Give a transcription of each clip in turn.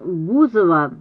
Бузова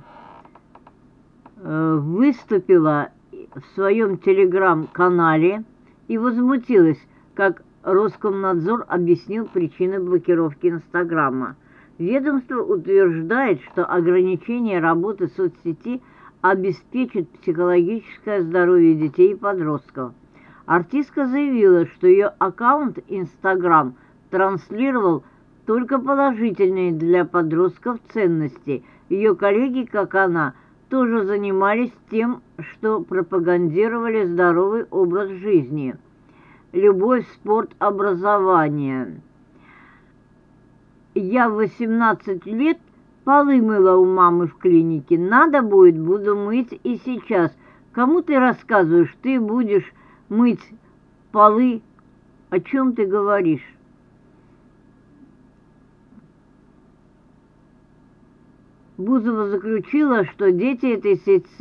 выступила в своем телеграм-канале и возмутилась, как Роскомнадзор объяснил причины блокировки Инстаграма. Ведомство утверждает, что ограничение работы соцсети обеспечит психологическое здоровье детей и подростков. Артистка заявила, что ее аккаунт Инстаграм транслировал только положительные для подростков ценности. Ее коллеги, как она, тоже занимались тем, что пропагандировали здоровый образ жизни. Любовь, спорт, образование. Я в 18 лет полы мыла у мамы в клинике. Надо будет, буду мыть и сейчас. Кому ты рассказываешь? Ты будешь мыть полы? О чем ты говоришь? Бузова заключила, что дети этой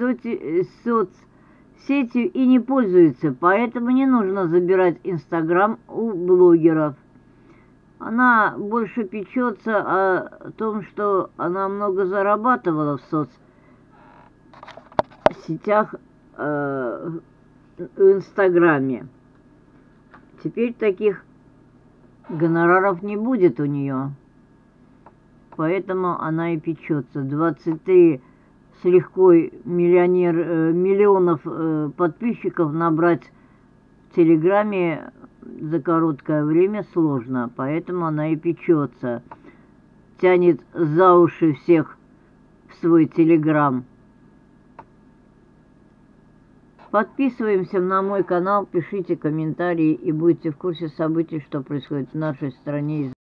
соцсетью и не пользуются, поэтому не нужно забирать Инстаграм у блогеров. Она больше печется о том, что она много зарабатывала в соцсетях, в Инстаграме. Теперь таких гонораров не будет у нее. Поэтому она и печется. 23 с легкой миллионов подписчиков набрать в Телеграме за короткое время сложно. Поэтому она и печется. Тянет за уши всех в свой Телеграм. Подписываемся на мой канал, пишите комментарии и будете в курсе событий, что происходит в нашей стране.